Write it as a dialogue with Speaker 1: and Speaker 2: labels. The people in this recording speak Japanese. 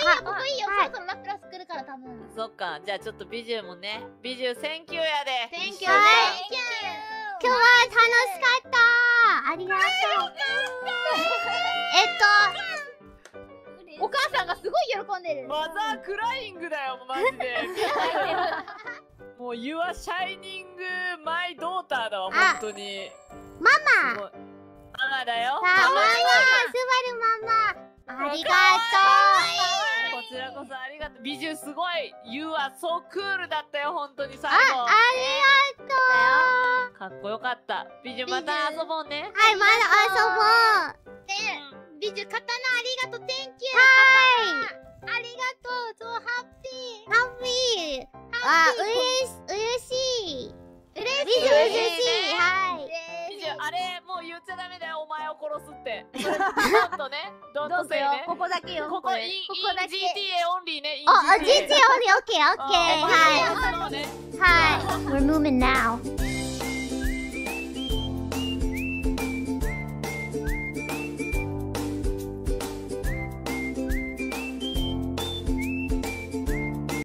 Speaker 1: ここいいよ。そろそろラプラス来るから多分。
Speaker 2: そっか、じゃあちょっと美獣もね、美獣センキューやで。
Speaker 1: センキュー。
Speaker 3: 今日は楽しかった。ありがとう。
Speaker 1: お母さんがすごい喜んでる。
Speaker 2: マザークライングだよ、マジで。もう、You are shining my daughter だわ、本当に。
Speaker 3: ママ。
Speaker 2: ママだよ。
Speaker 3: ママ、スバルママ。ありがと
Speaker 2: こちらこそありがとう。美獣すごい You are so cool だったよ、本当に最
Speaker 3: う。
Speaker 2: 後。
Speaker 3: ありがとう。
Speaker 2: かっこよかった。美獣また遊ぼうね。
Speaker 3: はい、まだ遊ぼう。
Speaker 1: 美獣刀ありがとう。Thank you。ありがとう。So happy。
Speaker 3: ハッピー。あ、うれしい。美女うれしい。はい。
Speaker 2: 美獣あれもう言っちゃダメだよ、お前を殺すって。ドンとね、ドンとせいね。
Speaker 1: ここだけよ。
Speaker 2: ここ in GTA オンリーね。
Speaker 3: あ、GTA オンリー、オッケー、オッケー。はい。
Speaker 2: はい。
Speaker 3: はい。We're moving now.